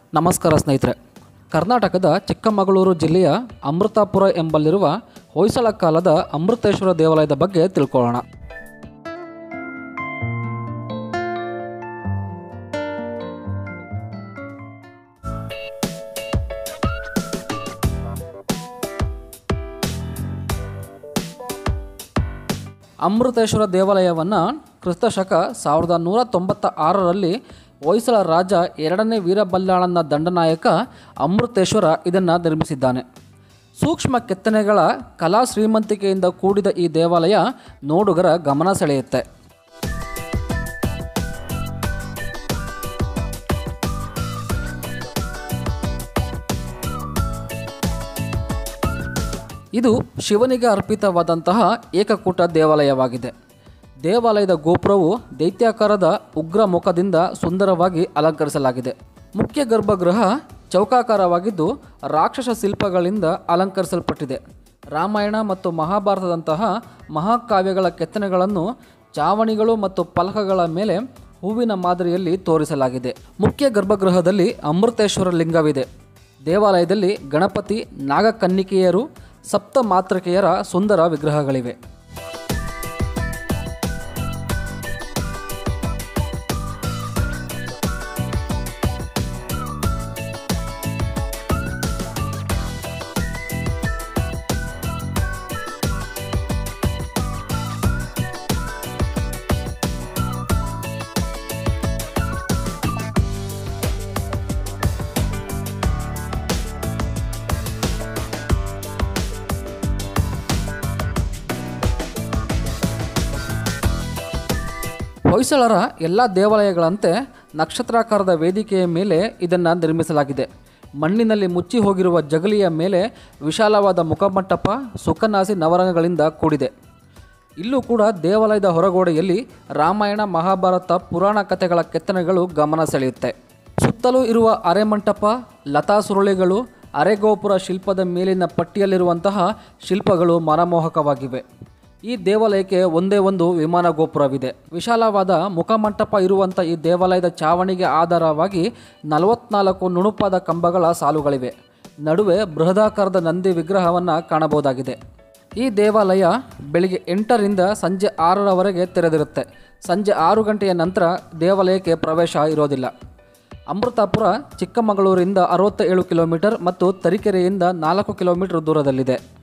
ನಮಸ್ಕಾರ ಸ್ನೇಹಿತರೆ. ಕರ್ನಾಟಕದ ಚಿಕ್ಕಮಗಳೂರು ಜಿಲ್ಲೆಯ ಅಮೃತಾಪುರ ಎಂಬಲ್ಲಿರುವ ಹೊಯ್ಸಳ ಕಾಲದ ಅಮೃತೇಶ್ವರ ದೇವಾಲಯದ ಬಗ್ಗೆ ತಿಳ್ಕೊಳ್ಳೋಣ. ಅಮೃತೇಶ್ವರ ದೇವಾಲಯವನ್ನು ಕ್ರಿಸ್ತಶಕ 1196ರಲ್ಲಿ ಹೊಯ್ಸಳ ರಾಜ 2ನೇ ವೀರಬಲ್ಲಾಳನ ದಂಡನಾಯಕ ಅಮೃತೇಶ್ವರ ಇದನ್ನು ನಿರ್ಮಿಸಿದ್ದಾನೆ. ಸೂಕ್ಷ್ಮ ಕೆತ್ತನೆಗಳ ಕಲಾ ಶ್ರೀಮಂತಿಕೆಯಿಂದ ಕೂಡಿದ ಈ ದೇವಾಲಯ ನೋಡುಗರ ಗಮನ ಸೆಳೆಯುತ್ತೆ. ಇದು ಶಿವನಿಗೆ ಅರ್ಪಿತವಾದಂತಹ ಏಕಕೂಟ ದೇವಾಲಯವಾಗಿದೆ. ದೇವಾಲಯದ ಗೋಪುರವು ದೈತ್ಯಾಕಾರದ ಉಗ್ರ ಮುಖದಿಂದ ಸುಂದರವಾಗಿ ಅಲಂಕರಿಸಲಾಗಿದೆ. ಮುಖ್ಯ ಗರ್ಭಗೃಹ ಚೌಕಾಕಾರವಾಗಿದ್ದು ರಾಕ್ಷಸ ಶಿಲ್ಪಗಳಿಂದ ಅಲಂಕರಿಸಲ್ಪಟ್ಟಿದೆ. ರಾಮಾಯಣ ಮತ್ತು ಮಹಾಭಾರತದಂತಹ ಮಹಾಕಾವ್ಯಗಳ ಕೆತ್ತನೆಗಳನ್ನು ಚಾವಣಿಗಳು ಮತ್ತು ಫಲಕಗಳ ಮೇಲೆ ಹೂವಿನ ಮಾದರಿಯಲ್ಲಿ ತೋರಿಸಲಾಗಿದೆ. ಮುಖ್ಯ ಗರ್ಭಗೃಹದಲ್ಲಿ ಅಮೃತೇಶ್ವರ ಲಿಂಗವಿದೆ. ದೇವಾಲಯದಲ್ಲಿ ಗಣಪತಿ, ನಾಗಕನ್ನಿಕೆಯರು, ಸಪ್ತ ಮಾತೃಕೆಯರ ಸುಂದರ ವಿಗ್ರಹಗಳಿವೆ. ಹೊಯ್ಸಳರ ಎಲ್ಲ ದೇವಾಲಯಗಳಂತೆ ನಕ್ಷತ್ರಾಕಾರದ ವೇದಿಕೆಯ ಮೇಲೆ ಇದನ್ನು ನಿರ್ಮಿಸಲಾಗಿದೆ. ಮಣ್ಣಿನಲ್ಲಿ ಮುಚ್ಚಿ ಹೋಗಿರುವ ಜಗಲಿಯ ಮೇಲೆ ವಿಶಾಲವಾದ ಮುಖಮಂಟಪ, ಸುಖನಾಸಿ ನವರಂಗಗಳಿಂದ ಕೂಡಿದೆ. ಇಲ್ಲೂ ಕೂಡ ದೇವಾಲಯದ ಹೊರಗೋಡೆಯಲ್ಲಿ ರಾಮಾಯಣ, ಮಹಾಭಾರತ, ಪುರಾಣ ಕಥೆಗಳ ಕೆತ್ತನೆಗಳು ಗಮನ ಸೆಳೆಯುತ್ತೆ. ಸುತ್ತಲೂ ಇರುವ ಅರೆಮಂಟಪ, ಲತಾ ಸುರುಳಿಗಳು, ಅರೆಗೋಪುರ ಶಿಲ್ಪದ ಮೇಲಿನ ಪಟ್ಟಿಯಲ್ಲಿರುವಂತಹ ಶಿಲ್ಪಗಳು ಮನಮೋಹಕವಾಗಿವೆ. ಈ ದೇವಾಲಯಕ್ಕೆ ಒಂದೇ ಒಂದು ವಿಮಾನ ಗೋಪುರವಿದೆ. ವಿಶಾಲವಾದ ಮುಖಮಂಟಪ ಇರುವಂಥ ಈ ದೇವಾಲಯದ ಚಾವಣಿಗೆ ಆಧಾರವಾಗಿ 44 ನುಣುಪಾದ ಕಂಬಗಳ ಸಾಲುಗಳಿವೆ. ನಡುವೆ ಬೃಹದಾಕಾರದ ನಂದಿ ವಿಗ್ರಹವನ್ನು ಕಾಣಬಹುದಾಗಿದೆ. ಈ ದೇವಾಲಯ ಬೆಳಿಗ್ಗೆ 8ರಿಂದ ಸಂಜೆ 6ರವರೆಗೆ ತೆರೆದಿರುತ್ತೆ. ಸಂಜೆ 6 ಗಂಟೆಯ ನಂತರ ದೇವಾಲಯಕ್ಕೆ ಪ್ರವೇಶ ಇರೋದಿಲ್ಲ. ಅಮೃತಾಪುರ ಚಿಕ್ಕಮಗಳೂರಿಂದ 67 ಕಿಲೋಮೀಟರ್ ಮತ್ತು ತರೀಕೆರೆಯಿಂದ 4 ಕಿಲೋಮೀಟರ್ ದೂರದಲ್ಲಿದೆ.